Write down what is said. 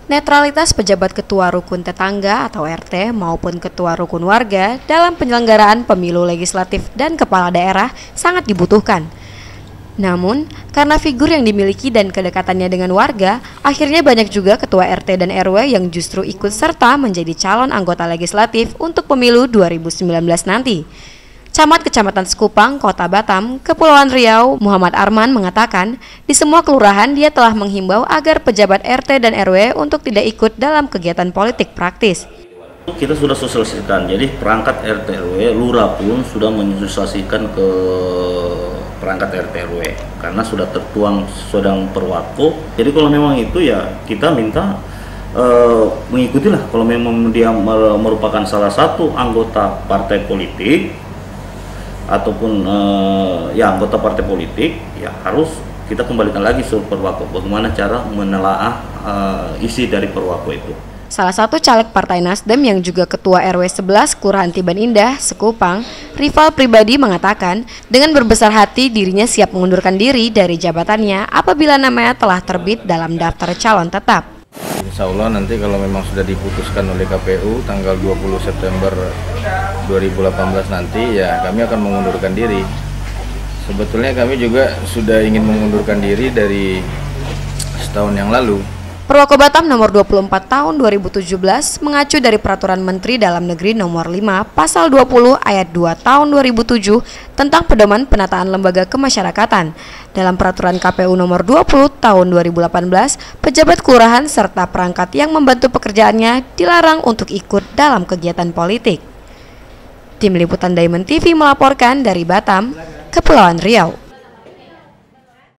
Netralitas pejabat ketua rukun tetangga atau RT maupun ketua rukun warga dalam penyelenggaraan pemilu legislatif dan kepala daerah sangat dibutuhkan. Namun, karena figur yang dimiliki dan kedekatannya dengan warga, akhirnya banyak juga ketua RT dan RW yang justru ikut serta menjadi calon anggota legislatif untuk pemilu 2019 nanti. Camat Kecamatan Sekupang, Kota Batam, Kepulauan Riau, Muhammad Arman mengatakan, di semua kelurahan dia telah menghimbau agar pejabat RT dan RW untuk tidak ikut dalam kegiatan politik praktis. Kita sudah sosialisasikan, jadi perangkat RT RW, lurah pun sudah mensosialisasikan ke perangkat RT RW karena sudah tertuang sedang perwako. Jadi kalau memang itu ya kita minta mengikutilah. Kalau memang dia merupakan salah satu anggota partai politik ataupun anggota partai politik, ya harus kita kembalikan lagi ke perwako. Bagaimana cara menelaah isi dari perwako itu. Salah satu caleg Partai Nasdem yang juga Ketua RW 11 Kelurahan Tiban Indah, Sekupang, Rival pribadi mengatakan dengan berbesar hati dirinya siap mengundurkan diri dari jabatannya apabila namanya telah terbit dalam daftar calon tetap. Insya Allah nanti kalau memang sudah diputuskan oleh KPU tanggal 20 September 2018 nanti, ya kami akan mengundurkan diri. Sebetulnya kami juga sudah ingin mengundurkan diri dari setahun yang lalu. Perwako Batam nomor 24 tahun 2017 mengacu dari Peraturan Menteri Dalam Negeri nomor 5 Pasal 20 ayat 2 tahun 2007 tentang pedoman penataan lembaga kemasyarakatan. Dalam Peraturan KPU nomor 20 tahun 2018, pejabat kelurahan serta perangkat yang membantu pekerjaannya dilarang untuk ikut dalam kegiatan politik. Tim Liputan Diamond TV melaporkan dari Batam, Kepulauan Riau.